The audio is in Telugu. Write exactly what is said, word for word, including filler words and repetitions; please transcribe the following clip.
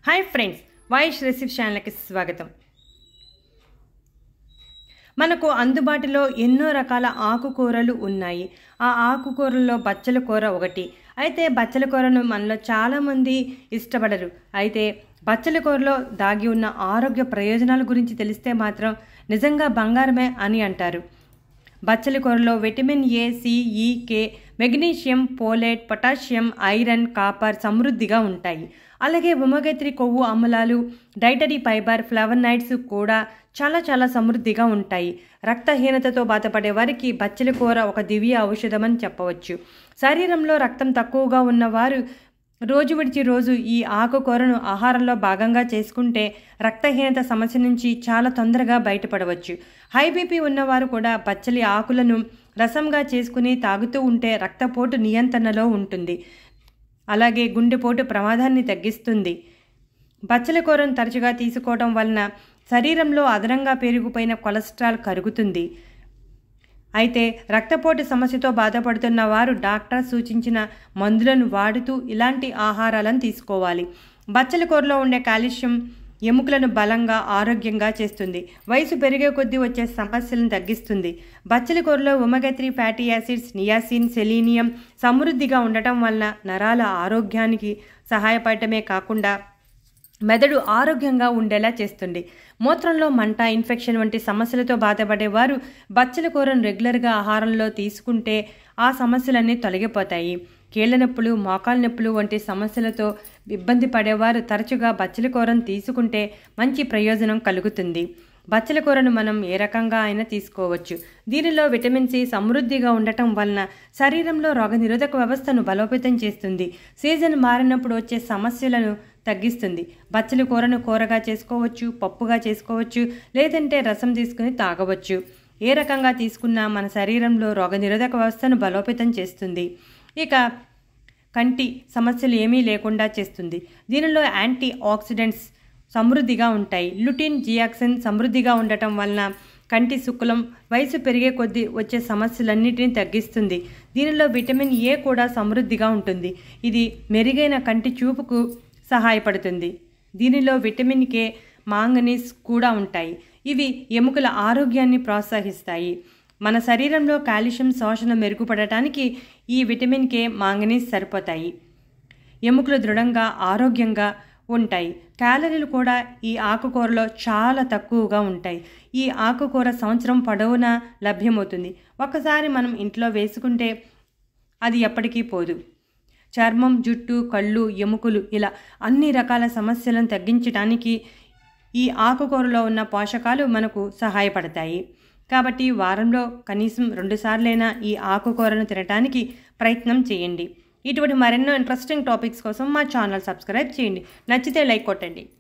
హాయ్ ఫ్రెండ్స్, వాయిస్ రెసిపీ ఛానల్కి స్వాగతం. మనకు అందుబాటులో ఎన్నో రకాల ఆకుకూరలు ఉన్నాయి. ఆ ఆకుకూరల్లో బచ్చల కూర ఒకటి. అయితే బచ్చల కూరను మనలో చాలామంది ఇష్టపడరు. అయితే బచ్చల కూరలో దాగి ఉన్న ఆరోగ్య ప్రయోజనాల గురించి తెలిస్తే మాత్రం నిజంగా బంగారమే అని అంటారు. బచ్చల కూరలో vitamin A, C, E, K, magnesium, folate, potassium, iron, copper సమృద్ధిగా ఉంటాయి. అలాగే ఒమేగా త్రీ కొవ్వు అమ్లాలు, డైటరీ ఫైబర్, ఫ్లవనాయిడ్స్ కూడా చాలా చాలా సమృద్ధిగా ఉంటాయి. రక్తహీనతతో బాధపడే వారికి బచ్చల కూర ఒక దివ్య ఔషధం అని చెప్పవచ్చు. శరీరంలో రక్తం తక్కువగా ఉన్నవారు రోజు విడిచి రోజు ఈ ఆకుకూరను ఆహారంలో భాగంగా చేసుకుంటే రక్తహీనత సమస్య నుంచి చాలా తొందరగా బయటపడవచ్చు. హై బీపీ ఉన్నవారు కూడా బచ్చలి ఆకులను రసంగా చేసుకుని తాగుతూ ఉంటే రక్తపోటు నియంత్రణలో ఉంటుంది. అలాగే గుండెపోటు ప్రమాదాన్ని తగ్గిస్తుంది. బచ్చల కూరను తరచుగా తీసుకోవడం వలన శరీరంలో అదనంగా పెరిగిపోయిన కొలెస్ట్రాల్ కరుగుతుంది. అయితే రక్తపోటు సమస్యతో బాధపడుతున్న వారు డాక్టర్ సూచించిన మందులను వాడుతూ ఇలాంటి ఆహారాలను తీసుకోవాలి. బచ్చల కూరలో ఉండే కాల్షియం ఎముకలను బలంగా ఆరోగ్యంగా చేస్తుంది. వయసు పెరిగే కొద్దీ వచ్చే సమస్యలను తగ్గిస్తుంది. బచ్చల కూరలో omega three fatty acids, niacin, selenium సమృద్ధిగా ఉండటం వలన నరాల ఆరోగ్యానికి సహాయపడటమే కాకుండా మెదడు ఆరోగ్యంగా ఉండేలా చేస్తుంది. మూత్రంలో మంట, ఇన్ఫెక్షన్ వంటి సమస్యలతో బాధపడేవారు బచ్చల కూరను రెగ్యులర్గా ఆహారంలో తీసుకుంటే ఆ సమస్యలన్నీ తొలగిపోతాయి. కీళ్ళ నొప్పులు, మోకాళ్ళ నొప్పులు వంటి సమస్యలతో ఇబ్బంది పడేవారు తరచుగా బచ్చల కూరను తీసుకుంటే మంచి ప్రయోజనం కలుగుతుంది. బచ్చల కూరను మనం ఏ రకంగా అయినా తీసుకోవచ్చు. దీనిలో విటమిన్ సి సమృద్ధిగా ఉండటం వలన శరీరంలో రోగనిరోధక వ్యవస్థను బలోపేతం చేస్తుంది. సీజన్ మారినప్పుడు వచ్చే సమస్యలను తగ్గిస్తుంది. బచ్చల కూరను కూరగా చేసుకోవచ్చు, పప్పుగా చేసుకోవచ్చు, లేదంటే రసం తీసుకుని తాగవచ్చు. ఏ రకంగా తీసుకున్నా మన శరీరంలో రోగనిరోధక వ్యవస్థను బలోపేతం చేస్తుంది. ఇక కంటి సమస్యలు ఏమీ లేకుండా చేస్తుంది. దీనిలో యాంటీ ఆక్సిడెంట్స్ సమృద్ధిగా ఉంటాయి. లుటిన్, జియాక్సిన్ సమృద్ధిగా ఉండటం వలన కంటి శుక్లం వయసు పెరిగే కొద్దీ వచ్చే సమస్యలన్నిటిని తగ్గిస్తుంది. దీనిలో విటమిన్ ఏ కూడా సమృద్ధిగా ఉంటుంది. ఇది మెరుగైన కంటి చూపుకు సహాయపడుతుంది. దీనిలో విటమిన్ కే, మాంగనీస్ కూడా ఉంటాయి. ఇవి ఎముకల ఆరోగ్యాన్ని ప్రోత్సహిస్తాయి. మన శరీరంలో కాల్షియం శోషణ మెరుగుపడటానికి ఈ విటమిన్ కే, మాంగనీస్ సరిపోతాయి. ఎముకలు దృఢంగా ఆరోగ్యంగా ఉంటాయి. క్యాలరీలు కూడా ఈ ఆకుకూరలో చాలా తక్కువగా ఉంటాయి. ఈ ఆకుకూర సంవత్సరం పొడవునా లభ్యమవుతుంది. ఒకసారి మనం ఇంట్లో వేసుకుంటే అది ఎప్పటికీ పోదు. చర్మం, జుట్టు, కళ్ళు, ఎముకలు ఇలా అన్ని రకాల సమస్యలను తగ్గించడానికి ఈ ఆకుకూరలో ఉన్న పోషకాలు మనకు సహాయపడతాయి. కాబట్టి వారంలో కనీసం రెండుసార్లైనా ఈ ఆకుకూరను తినడానికి ప్రయత్నం చేయండి. ఇటువంటి మరెన్నో ఇంట్రెస్టింగ్ టాపిక్స్ కోసం మా ఛానల్ సబ్స్క్రైబ్ చేయండి. నచ్చితే లైక్ కొట్టండి.